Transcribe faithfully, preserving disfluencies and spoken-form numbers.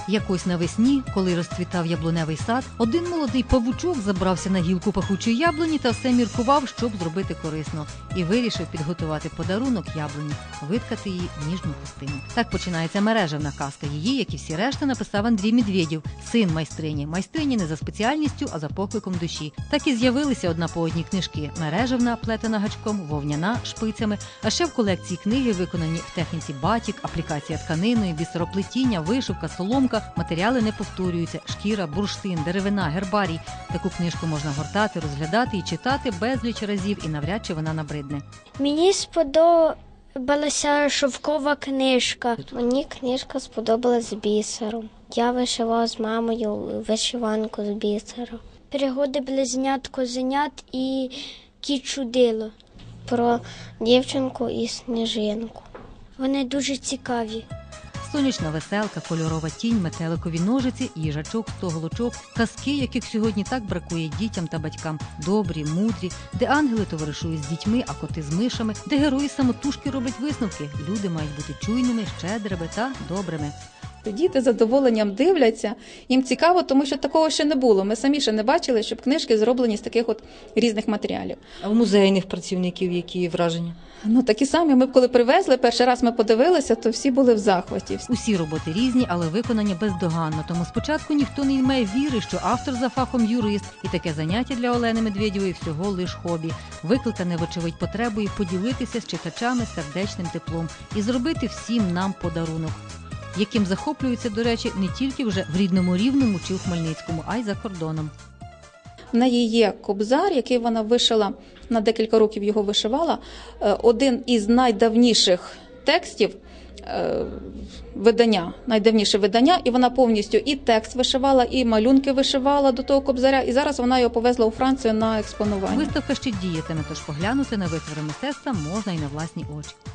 Якось навесні, коли розцвітав яблуневий сад, один молодий павучок забрався на гілку пахучої яблуні та все міркував, щоб зробити корисно, і вирішив підготувати подарунок яблуні, виткати її в ніжну хустину. Так починається мережевна казка. Її, як і всі решта, написав Андрій Медведєв, син майстрині. Майстрині не за спеціальністю, а за покликом душі. Так і з'явилися одна по одній книжки: мережевна, плетена гачком, вовняна, шпицями, а ще в колекції книги, виконані в техніці батік, аплікація тканиною, бісероплетіння, вишивка, соломка. Матеріали не повторюються: шкіра, бурштин, деревина, гербарій. Таку книжку можна гортати, розглядати і читати безліч разів, і навряд чи вона набридне. Мені сподобалася шовкова книжка. Мені книжка сподобалась з бісером. Я вишивала з мамою вишиванку з бісеру. Пригоди близнят козенят і кіт-чудило. Про дівчинку і сніжинку. Вони дуже цікаві. Сонячна веселка, кольорова тінь, метеликові ножиці, їжачок, сто голочок, казки, яких сьогодні так бракує дітям та батькам. Добрі, мудрі, де ангели товаришують з дітьми, а коти з мишами, де герої самотужки роблять висновки. Люди мають бути чуйними, щедрими та добрими. Діти з задоволенням дивляться, їм цікаво, тому що такого ще не було. Ми самі ще не бачили, щоб книжки зроблені з таких от різних матеріалів. А в музейних працівників які враження? Ну, такі самі. Ми коли привезли, перший раз ми подивилися, то всі були в захваті. Усі роботи різні, але виконані бездоганно. Тому спочатку ніхто не має віри, що автор за фахом юрист. І таке заняття для Олени Медведєвої всього лиш хобі. Викликане, вочевидь, потребою поділитися з читачами сердечним теплом і зробити всім нам подарунок, яким захоплюються, до речі, не тільки вже в рідному Рівному чи в Хмельницькому, а й за кордоном. В неї є кобзар, який вона вишила, на декілька років його вишивала. Один із найдавніших текстів видання, найдавніше видання, і вона повністю і текст вишивала, і малюнки вишивала до того кобзаря, і зараз вона його повезла у Францію на експонування. Виставка ще діятиме, тож поглянути на витвори мистецтва можна і на власні очі.